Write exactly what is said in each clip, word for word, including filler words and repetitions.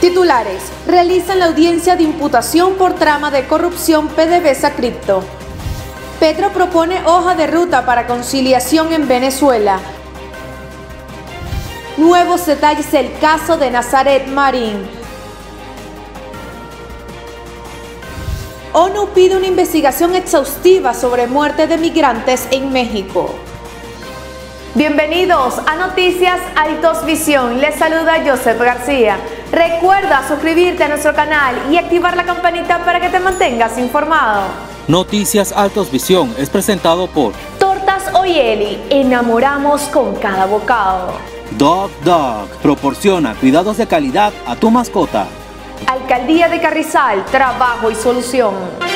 Titulares: realizan la audiencia de imputación por trama de corrupción PDVSA Cripto. Petro propone hoja de ruta para conciliación en Venezuela. Nuevos detalles del caso de Nazaret Marín. ONU pide una investigación exhaustiva sobre muerte de migrantes en México. Bienvenidos a Noticias Altos Visión. Les saluda Joseph García. Recuerda suscribirte a nuestro canal y activar la campanita para que te mantengas informado. Noticias Altos Visión es presentado por Tortas Oyeli. Enamoramos con cada bocado. Dog Dog proporciona cuidados de calidad a tu mascota. Alcaldía de Carrizal, trabajo y solución.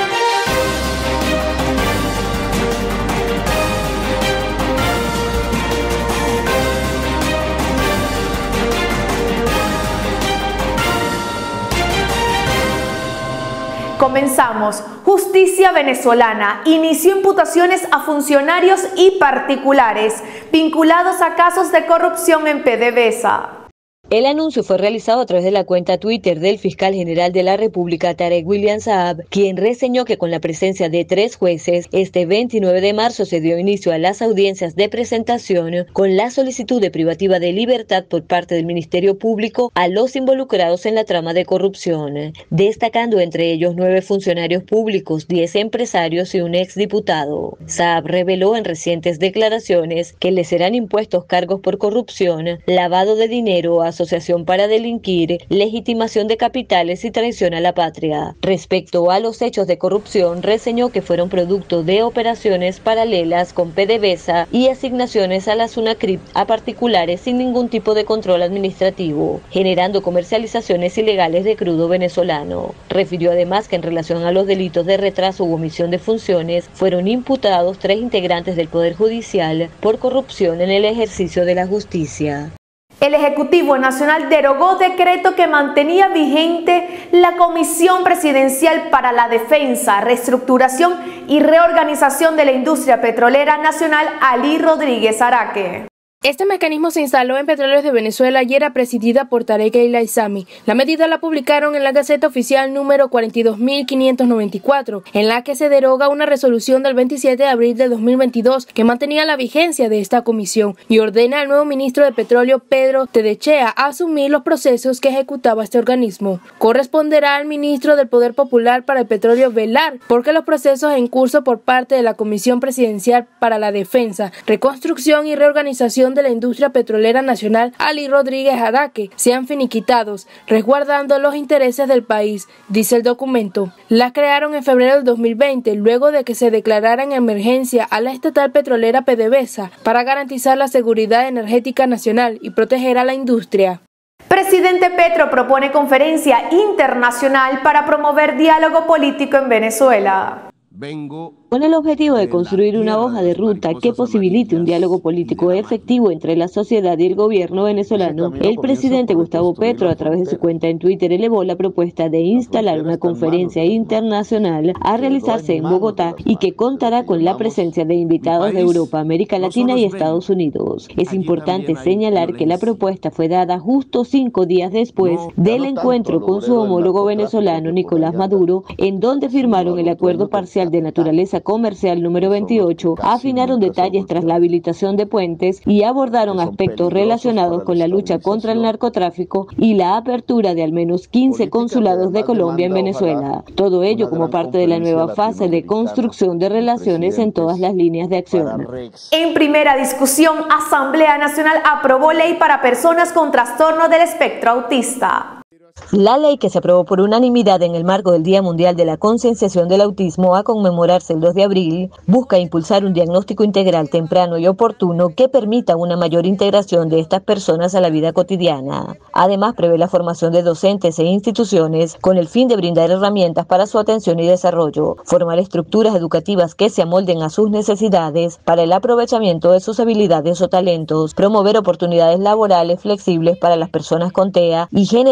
Comenzamos. Justicia venezolana inició imputaciones a funcionarios y particulares vinculados a casos de corrupción en PDVSA. El anuncio fue realizado a través de la cuenta Twitter del fiscal general de la República, Tarek William Saab, quien reseñó que con la presencia de tres jueces, este veintinueve de marzo se dio inicio a las audiencias de presentación con la solicitud de privativa de libertad por parte del Ministerio Público a los involucrados en la trama de corrupción, destacando entre ellos nueve funcionarios públicos, diez empresarios y un exdiputado. Saab reveló en recientes declaraciones que le serán impuestos cargos por corrupción, lavado de dinero, asociación para delinquir, legitimación de capitales y traición a la patria. Respecto a los hechos de corrupción, reseñó que fueron producto de operaciones paralelas con PDVSA y asignaciones a la SUNACRIP a particulares sin ningún tipo de control administrativo, generando comercializaciones ilegales de crudo venezolano. Refirió además que en relación a los delitos de retraso u omisión de funciones, fueron imputados tres integrantes del Poder Judicial por corrupción en el ejercicio de la justicia. El Ejecutivo Nacional derogó decreto que mantenía vigente la Comisión Presidencial para la Defensa, Reestructuración y Reorganización de la Industria Petrolera Nacional Ali Rodríguez Araque. Este mecanismo se instaló en Petróleos de Venezuela y era presidida por Tarek El Aissami. La medida la publicaron en la Gaceta Oficial número cuarenta y dos mil quinientos noventa y cuatro, en la que se deroga una resolución del veintisiete de abril de dos mil veintidós que mantenía la vigencia de esta comisión y ordena al nuevo ministro de Petróleo, Pedro Tedechea, asumir los procesos que ejecutaba este organismo. Corresponderá al ministro del Poder Popular para el Petróleo velar porque los procesos en curso por parte de la Comisión Presidencial para la Defensa, Reconstrucción y Reorganización de la Industria Petrolera Nacional Ali Rodríguez Araque sean finiquitados, resguardando los intereses del país, dice el documento. La crearon en febrero del dos mil veinte, luego de que se declarara en emergencia a la estatal petrolera PDVSA para garantizar la seguridad energética nacional y proteger a la industria. Presidente Petro propone conferencia internacional para promover diálogo político en Venezuela. Vengo con el objetivo de construir una hoja de ruta que posibilite un diálogo político efectivo entre la sociedad y el gobierno venezolano, el presidente Gustavo Petro, a través de su cuenta en Twitter, elevó la propuesta de instalar una conferencia internacional a realizarse en Bogotá y que contará con la presencia de invitados de Europa, América Latina y Estados Unidos. Es importante señalar que la propuesta fue dada justo cinco días después del encuentro con su homólogo venezolano Nicolás Maduro, en donde firmaron el acuerdo parcial de naturaleza comercial número veintiocho, afinaron detalles tras la habilitación de puentes y abordaron aspectos relacionados con la lucha contra el narcotráfico y la apertura de al menos quince consulados de Colombia en Venezuela. Todo ello como parte de la nueva fase de construcción de relaciones en todas las líneas de acción. En primera discusión, Asamblea Nacional aprobó ley para personas con trastorno del espectro autista. La ley, que se aprobó por unanimidad en el marco del Día Mundial de la Concienciación del Autismo a conmemorarse el dos de abril, busca impulsar un diagnóstico integral temprano y oportuno que permita una mayor integración de estas personas a la vida cotidiana. Además, prevé la formación de docentes e instituciones con el fin de brindar herramientas para su atención y desarrollo, formar estructuras educativas que se amolden a sus necesidades para el aprovechamiento de sus habilidades o talentos, promover oportunidades laborales flexibles para las personas con T E A y generar una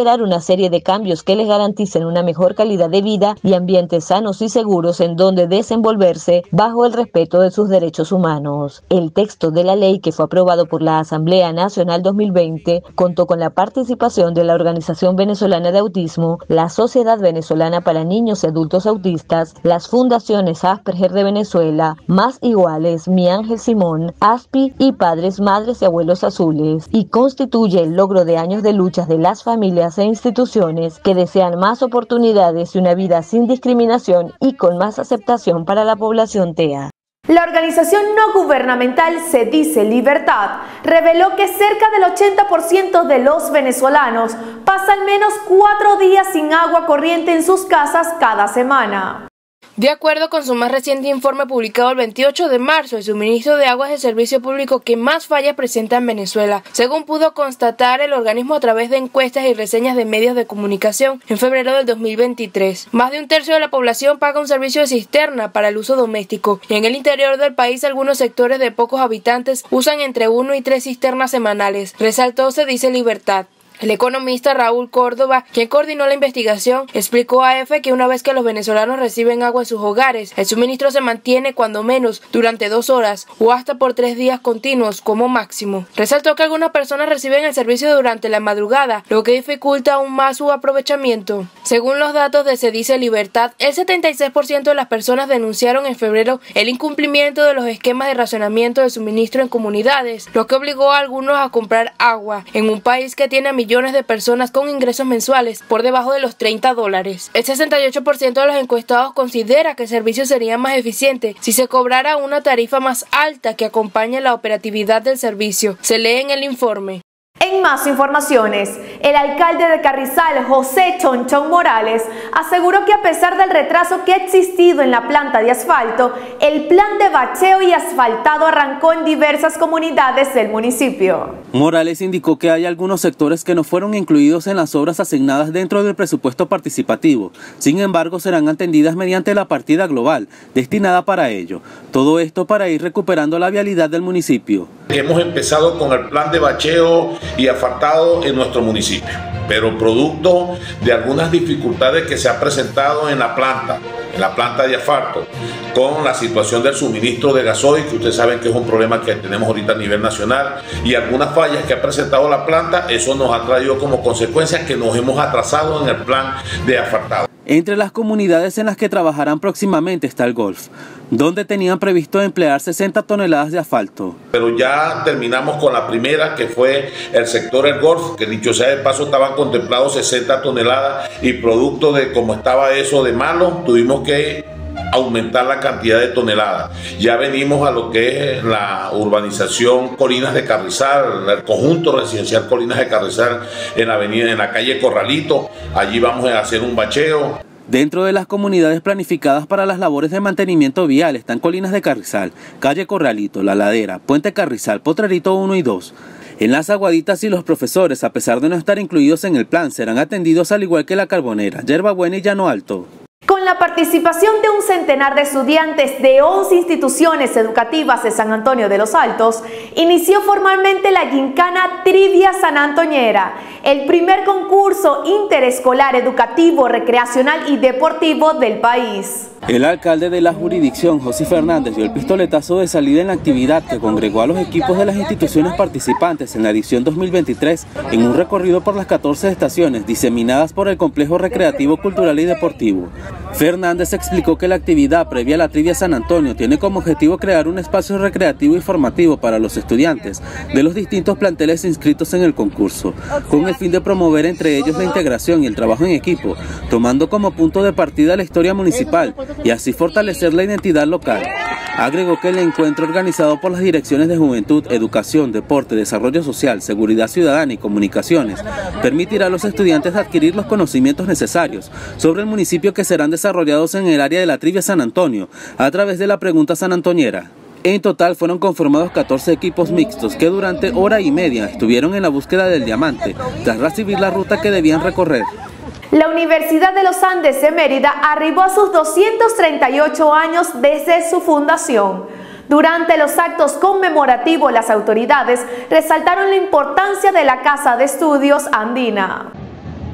serie de cambios que les garanticen una mejor calidad de vida y ambientes sanos y seguros en donde desenvolverse bajo el respeto de sus derechos humanos. El texto de la ley, que fue aprobado por la Asamblea Nacional dos mil veinte, contó con la participación de la Organización Venezolana de Autismo, la Sociedad Venezolana para Niños y Adultos Autistas, las fundaciones Asperger de Venezuela, Más Iguales, Mi Ángel Simón, ASPI y Padres, Madres y Abuelos Azules, y constituye el logro de años de luchas de las familias e instituciones que desean más oportunidades y una vida sin discriminación y con más aceptación para la población T E A. La organización no gubernamental Se Dice Libertad reveló que cerca del ochenta por ciento de los venezolanos pasa al menos cuatro días sin agua corriente en sus casas cada semana. De acuerdo con su más reciente informe publicado el veintiocho de marzo, el suministro de agua es el servicio público que más fallas presenta en Venezuela, según pudo constatar el organismo a través de encuestas y reseñas de medios de comunicación en febrero del dos mil veintitrés. Más de un tercio de la población paga un servicio de cisterna para el uso doméstico, y en el interior del país algunos sectores de pocos habitantes usan entre uno y tres cisternas semanales, resaltó Se Dice Libertad. El economista Raúl Córdoba, quien coordinó la investigación, explicó a EFE que una vez que los venezolanos reciben agua en sus hogares, el suministro se mantiene cuando menos durante dos horas o hasta por tres días continuos como máximo. Resaltó que algunas personas reciben el servicio durante la madrugada, lo que dificulta aún más su aprovechamiento. Según los datos de Se Dice Libertad, el setenta y seis por ciento de las personas denunciaron en febrero el incumplimiento de los esquemas de racionamiento de suministro en comunidades, lo que obligó a algunos a comprar agua en un país que tiene a millones de personas con ingresos mensuales por debajo de los treinta dólares. El sesenta y ocho por ciento de los encuestados considera que el servicio sería más eficiente si se cobrara una tarifa más alta que acompañe la operatividad del servicio. Se lee en el informe. En más informaciones, el alcalde de Carrizal, José Chonchón Morales, aseguró que a pesar del retraso que ha existido en la planta de asfalto, el plan de bacheo y asfaltado arrancó en diversas comunidades del municipio. Morales indicó que hay algunos sectores que no fueron incluidos en las obras asignadas dentro del presupuesto participativo, sin embargo serán atendidas mediante la partida global destinada para ello. Todo esto para ir recuperando la vialidad del municipio. Hemos empezado con el plan de bacheo y asfaltado en nuestro municipio, pero producto de algunas dificultades que se han presentado en la planta, en la planta de asfalto, con la situación del suministro de gasoil, que ustedes saben que es un problema que tenemos ahorita a nivel nacional, y algunas fallas que ha presentado la planta, eso nos ha traído como consecuencia que nos hemos atrasado en el plan de asfaltado. Entre las comunidades en las que trabajarán próximamente está el Golf, donde tenían previsto emplear sesenta toneladas de asfalto. Pero ya terminamos con la primera, que fue el sector El Golf, que dicho sea de paso estaban contemplados sesenta toneladas, y producto de cómo estaba eso de malo, tuvimos que aumentar la cantidad de toneladas. Ya venimos a lo que es la urbanización Colinas de Carrizal, el conjunto residencial Colinas de Carrizal en la avenida, en la calle Corralito. Allí vamos a hacer un bacheo. Dentro de las comunidades planificadas para las labores de mantenimiento vial están Colinas de Carrizal, calle Corralito, La Ladera, Puente Carrizal, Potrerito uno y dos. En Las Aguaditas y Los Profesores, a pesar de no estar incluidos en el plan, serán atendidos al igual que La Carbonera, Yerbabuena y Llano Alto. Con la participación de un centenar de estudiantes de once instituciones educativas de San Antonio de los Altos, inició formalmente la gincana Trivia Sanantoñera, el primer concurso interescolar educativo, recreacional y deportivo del país. El alcalde de la jurisdicción, José Fernández, dio el pistoletazo de salida en la actividad que congregó a los equipos de las instituciones participantes en la edición dos mil veintitrés en un recorrido por las catorce estaciones diseminadas por el Complejo Recreativo, Cultural y Deportivo. Fernández explicó que la actividad previa a la Trivia San Antonio tiene como objetivo crear un espacio recreativo y formativo para los estudiantes de los distintos planteles inscritos en el concurso, con el fin de promover entre ellos la integración y el trabajo en equipo, tomando como punto de partida la historia municipal y así fortalecer la identidad local. Agregó que el encuentro organizado por las direcciones de Juventud, Educación, Deporte, Desarrollo Social, Seguridad Ciudadana y Comunicaciones permitirá a los estudiantes adquirir los conocimientos necesarios sobre el municipio que serán desarrollados en el área de la Trivia San Antonio a través de la pregunta sanantoñera. En total fueron conformados catorce equipos mixtos que durante hora y media estuvieron en la búsqueda del diamante tras recibir la ruta que debían recorrer. La Universidad de los Andes de Mérida arribó a sus doscientos treinta y ocho años desde su fundación. Durante los actos conmemorativos, las autoridades resaltaron la importancia de la Casa de Estudios Andina.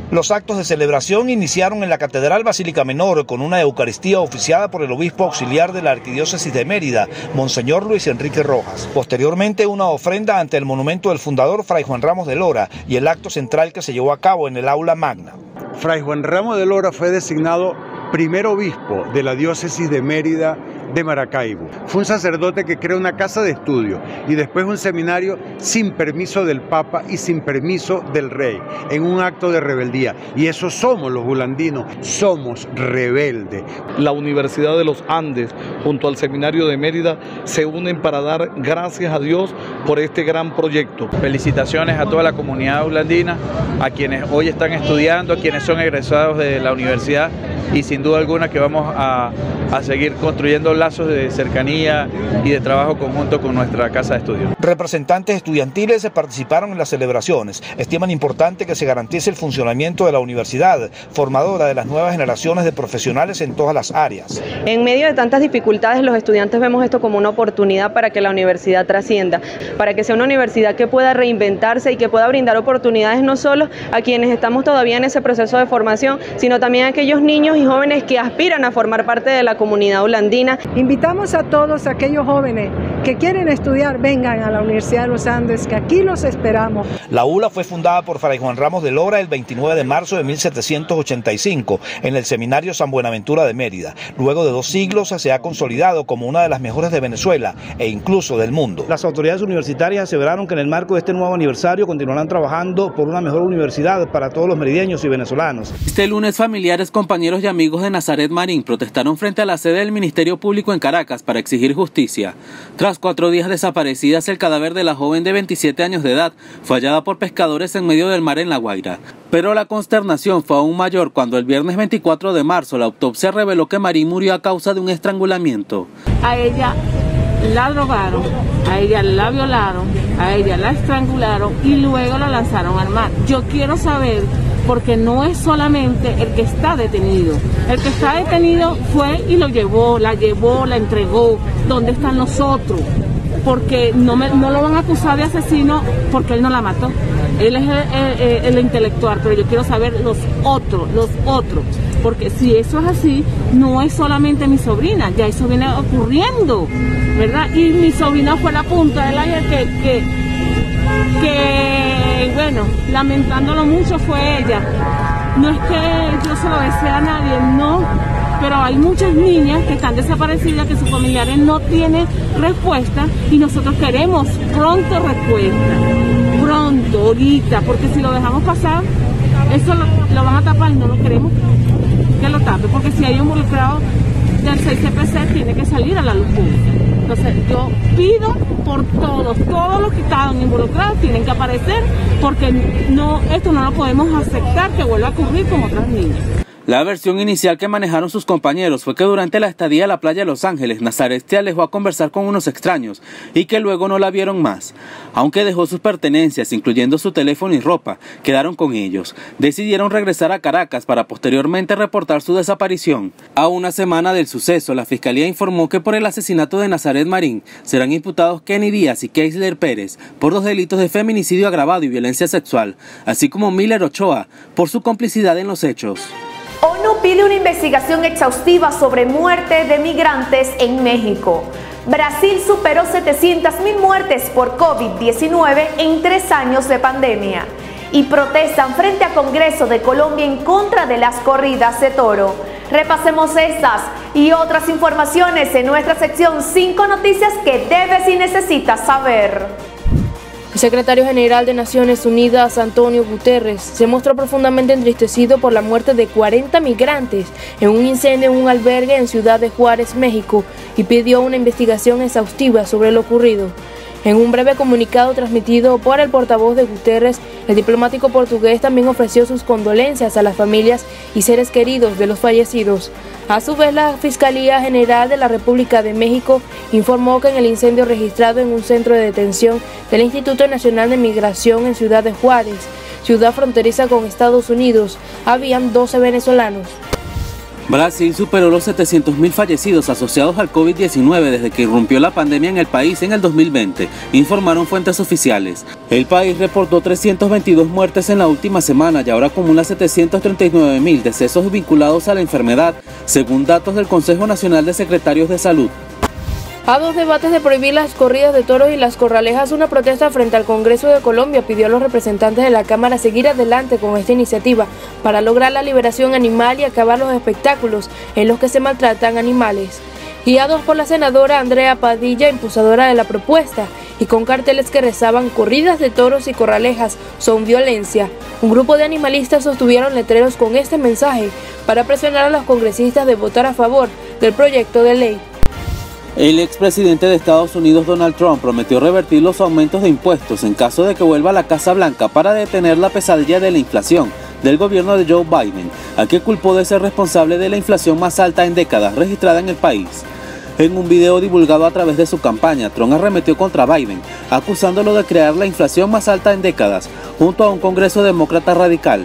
Los actos de celebración iniciaron en la Catedral Basílica Menor con una Eucaristía oficiada por el obispo auxiliar de la Arquidiócesis de Mérida, Monseñor Luis Enrique Rojas. Posteriormente, una ofrenda ante el monumento del fundador, Fray Juan Ramos de Lora, y el acto central que se llevó a cabo en el aula magna. Fray Juan Ramos de Lora fue designado primer obispo de la diócesis de Mérida de Maracaibo. Fue un sacerdote que creó una casa de estudio y después un seminario sin permiso del Papa y sin permiso del Rey, en un acto de rebeldía. Y eso somos los bulandinos, somos rebeldes. La Universidad de los Andes junto al Seminario de Mérida se unen para dar gracias a Dios por este gran proyecto. Felicitaciones a toda la comunidad bulandina, a quienes hoy están estudiando, a quienes son egresados de la universidad, y sin duda alguna que vamos a, a seguir construyendo lazos de cercanía y de trabajo conjunto con nuestra casa de estudio. Representantes estudiantiles participaron en las celebraciones. Estiman importante que se garantice el funcionamiento de la universidad, formadora de las nuevas generaciones de profesionales en todas las áreas. En medio de tantas dificultades, los estudiantes vemos esto como una oportunidad para que la universidad trascienda, para que sea una universidad que pueda reinventarse y que pueda brindar oportunidades no solo a quienes estamos todavía en ese proceso de formación, sino también a aquellos niños y jóvenes que aspiran a formar parte de la comunidad bulandina. Invitamos a todos aquellos jóvenes que quieren estudiar, vengan a la Universidad de los Andes, que aquí los esperamos. La U L A fue fundada por Fray Juan Ramos de Lora el veintinueve de marzo de mil setecientos ochenta y cinco en el Seminario San Buenaventura de Mérida. Luego de dos siglos se ha consolidado como una de las mejores de Venezuela e incluso del mundo. Las autoridades universitarias aseveraron que en el marco de este nuevo aniversario continuarán trabajando por una mejor universidad para todos los merideños y venezolanos. Este lunes, familiares, compañeros y amigos de Nazaret Marín protestaron frente a la sede del Ministerio Público en Caracas para exigir justicia. Tras cuatro días desaparecidas, el cadáver de la joven de veintisiete años de edad fue hallada por pescadores en medio del mar en La Guaira. Pero la consternación fue aún mayor cuando el viernes veinticuatro de marzo la autopsia reveló que Marín murió a causa de un estrangulamiento. A ella la drogaron, a ella la violaron, a ella la estrangularon y luego la lanzaron al mar. Yo quiero saber, porque no es solamente el que está detenido. El que está detenido fue y lo llevó, la llevó, la entregó. ¿Dónde están los otros? Porque no, me, no lo van a acusar de asesino porque él no la mató. Él es el, el, el intelectual, pero yo quiero saber los otros, los otros. Porque si eso es así, no es solamente mi sobrina, ya eso viene ocurriendo, ¿verdad? Y mi sobrina fue la punta del aire que, que, que, bueno, lamentándolo mucho fue ella. No es que yo se lo desee a nadie, no, pero hay muchas niñas que están desaparecidas, que sus familiares no tienen respuesta y nosotros queremos pronto respuesta, pronto, ahorita, porque si lo dejamos pasar, eso lo, lo van a tapar y no lo queremos que lo tape, porque si hay involucrado del seis C P C tiene que salir a la luz pública. Entonces yo pido por todos, todos los que estaban involucrados tienen que aparecer, porque no, esto no lo podemos aceptar que vuelva a ocurrir con otras niñas. La versión inicial que manejaron sus compañeros fue que durante la estadía a la playa de Los Ángeles, Nazaret se alejó a conversar con unos extraños y que luego no la vieron más. Aunque dejó sus pertenencias, incluyendo su teléfono y ropa, quedaron con ellos. Decidieron regresar a Caracas para posteriormente reportar su desaparición. A una semana del suceso, la Fiscalía informó que por el asesinato de Nazaret Marín serán imputados Kenny Díaz y Keisler Pérez por los delitos de feminicidio agravado y violencia sexual, así como Miller Ochoa por su complicidad en los hechos. ONU pide una investigación exhaustiva sobre muerte de migrantes en México. Brasil superó setecientas mil muertes por COVID diecinueve en tres años de pandemia. Y protestan frente al Congreso de Colombia en contra de las corridas de toro. Repasemos estas y otras informaciones en nuestra sección cinco noticias que debes y necesitas saber. El secretario general de Naciones Unidas, Antonio Guterres, se mostró profundamente entristecido por la muerte de cuarenta migrantes en un incendio en un albergue en Ciudad de Juárez, México, y pidió una investigación exhaustiva sobre lo ocurrido. En un breve comunicado transmitido por el portavoz de Guterres, el diplomático portugués también ofreció sus condolencias a las familias y seres queridos de los fallecidos. A su vez, la Fiscalía General de la República de México informó que en el incendio registrado en un centro de detención del Instituto Nacional de Migración en Ciudad de Juárez, ciudad fronteriza con Estados Unidos, habían doce venezolanos. Brasil superó los setecientos mil fallecidos asociados al COVID diecinueve desde que irrumpió la pandemia en el país en el dos mil veinte, informaron fuentes oficiales. El país reportó trescientas veintidós muertes en la última semana y ahora acumula setecientos treinta y nueve mil decesos vinculados a la enfermedad, según datos del Consejo Nacional de Secretarios de Salud. A dos debates de prohibir las corridas de toros y las corralejas, una protesta frente al Congreso de Colombia pidió a los representantes de la Cámara seguir adelante con esta iniciativa para lograr la liberación animal y acabar los espectáculos en los que se maltratan animales. Guiados por la senadora Andrea Padilla, impulsadora de la propuesta, y con carteles que rezaban "corridas de toros y corralejas son violencia", un grupo de animalistas sostuvieron letreros con este mensaje para presionar a los congresistas de votar a favor del proyecto de ley. El expresidente de Estados Unidos, Donald Trump, prometió revertir los aumentos de impuestos en caso de que vuelva a la Casa Blanca para detener la pesadilla de la inflación del gobierno de Joe Biden, a que culpó de ser responsable de la inflación más alta en décadas registrada en el país. En un video divulgado a través de su campaña, Trump arremetió contra Biden, acusándolo de crear la inflación más alta en décadas, junto a un Congreso demócrata radical.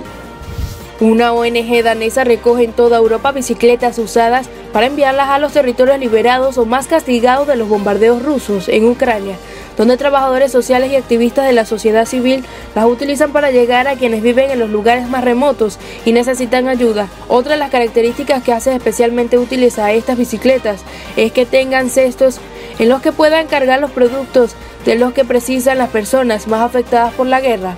Una O N G danesa recoge en toda Europa bicicletas usadas para enviarlas a los territorios liberados o más castigados de los bombardeos rusos en Ucrania, donde trabajadores sociales y activistas de la sociedad civil las utilizan para llegar a quienes viven en los lugares más remotos y necesitan ayuda. Otra de las características que hace especialmente útiles a estas bicicletas es que tengan cestos en los que puedan cargar los productos de los que precisan las personas más afectadas por la guerra.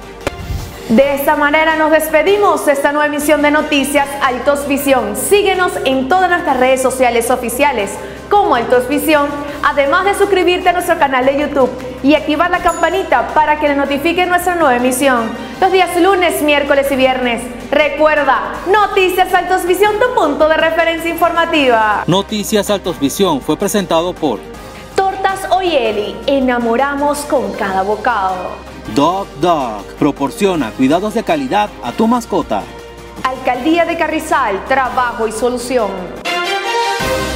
De esta manera nos despedimos de esta nueva emisión de Noticias Altos Visión. Síguenos en todas nuestras redes sociales oficiales como Altos Visión, además de suscribirte a nuestro canal de YouTube y activar la campanita para que les notifique nuestra nueva emisión los días lunes, miércoles y viernes. Recuerda, Noticias Altos Visión, tu punto de referencia informativa. Noticias Altos Visión fue presentado por Tortas Oyeli, enamoramos con cada bocado. Dog Dog proporciona cuidados de calidad a tu mascota. Alcaldía de Carrizal, trabajo y solución.